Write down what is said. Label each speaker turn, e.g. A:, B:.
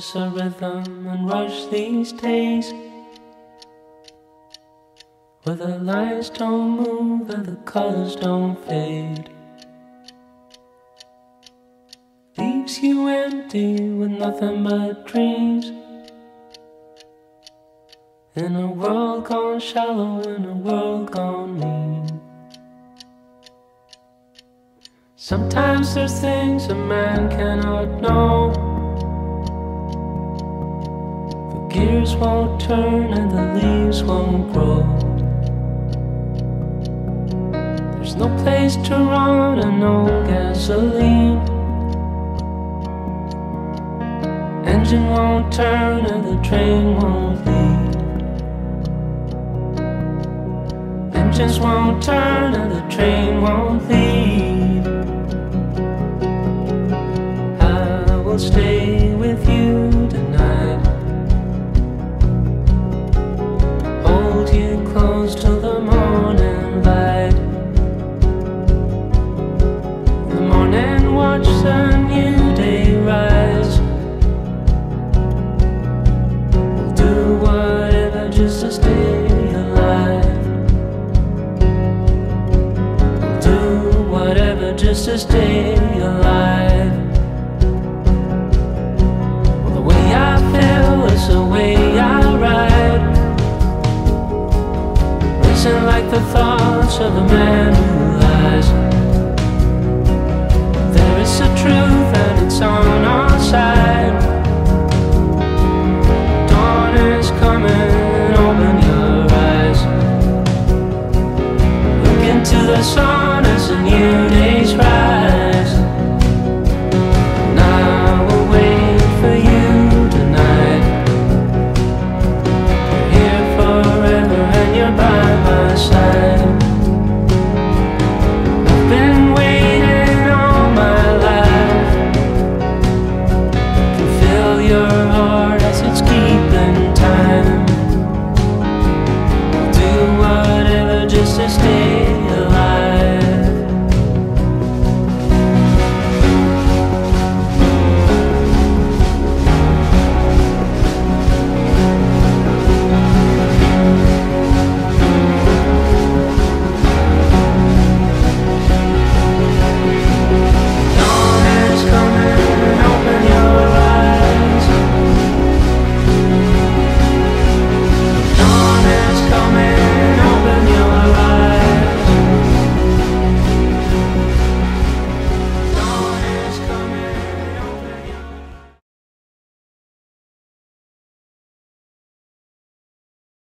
A: chase a rhythm and rush these days, where the lights don't move and the colors don't fade. Leaves you empty with nothing but dreams, in a world gone shallow, in a world gone mean. Sometimes there's things a man cannot know. The gears won't turn and the leaves won't grow. There's no place to run and no gasoline. Engine won't turn and the train won't leave. Engines won't turn and the train won't leave. I will stay with you tonight, hold you close till the morning light. In the morning watch the new day rise. We'll do whatever just to stay